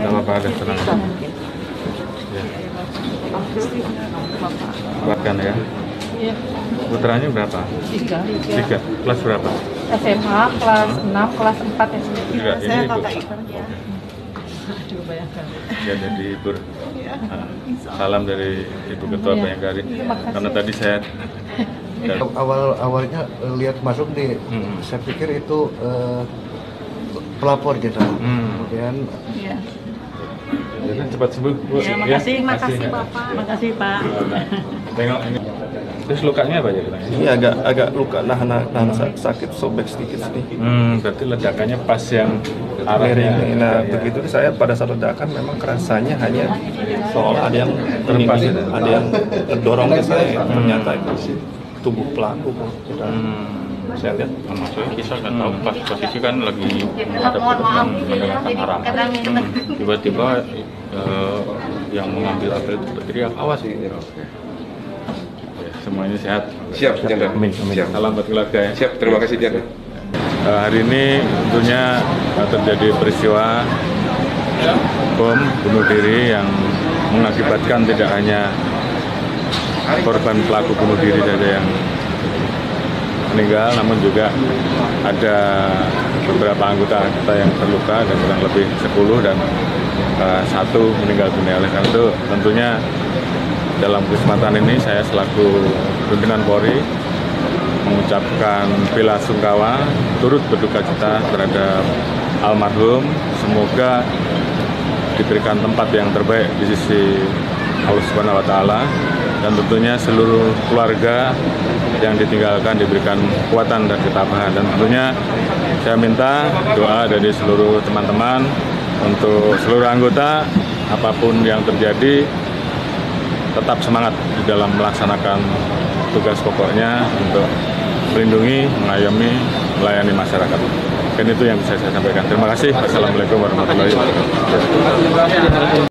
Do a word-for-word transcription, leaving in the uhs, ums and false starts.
Tidak apa-apa, ada tenang. Ya. Bahkan ya. Iya. Putranya berapa? Tiga. Tiga. Kelas berapa? S M A kelas enam, kelas empat S D. Juga ini Saya ibu. kakak ipar ya. Aduh, bayangkan. Ya, jadi ibu. Ya. Ah, salam dari Ibu Ketua Iya. Bayangkari. Terima kasih. Karena tadi saya Awal awalnya eh, lihat masuk nih, Hmm. saya pikir itu eh, pelapor kita. Hmm. Kemudian Iya. jadi cepat sembuh, Bu. Ya, makasih, makasih, ya. Bapak. Makasih, Pak. Nah, tengok ini. Terus lukanya apa ya kita? Ini agak agak luka nahan nahan sak- sakit sobek sedikit sini. Hmm, berarti ledakannya pas yang arahnya. Miring. Nah Ya. begitu saya pada saat ledakan memang kerasanya hanya seolah ada yang Terlepas ini, itu. ada yang dorong ke saya. Ternyata itu tubuh pelaku. Hmm. Saya lihat Maksudnya kisah nggak tahu pas posisi kan lagi ada petugas mendengarkan arahan. Tiba-tiba eh, yang mengambil apel itu berteriak awas gitu. Ya, semuanya sehat. Siap, Jenderal. Amin, amin. Siap. Salam buat keluarga ya. Siap, terima kasih Jenderal. Eh, hari ini tentunya eh, terjadi peristiwa bom bunuh diri yang mengakibatkan tidak hanya korban pelaku bunuh diri saja yang meninggal, namun juga ada beberapa anggota kita yang terluka dan kurang lebih sepuluh dan uh, satu meninggal dunia. Oleh karena itu tentunya dalam kesempatan ini saya selaku pimpinan Polri mengucapkan bela sungkawa, turut berduka cita terhadap almarhum. Semoga diberikan tempat yang terbaik di sisi Allah Subhanahu wa Ta'ala, dan tentunya seluruh keluarga yang ditinggalkan diberikan kekuatan dan ketabahan. Dan tentunya saya minta doa dari seluruh teman-teman untuk seluruh anggota, apapun yang terjadi tetap semangat di dalam melaksanakan tugas pokoknya untuk melindungi, mengayomi, melayani masyarakat. Dan itu yang bisa saya sampaikan. Terima kasih. Wassalamualaikum warahmatullahi wabarakatuh.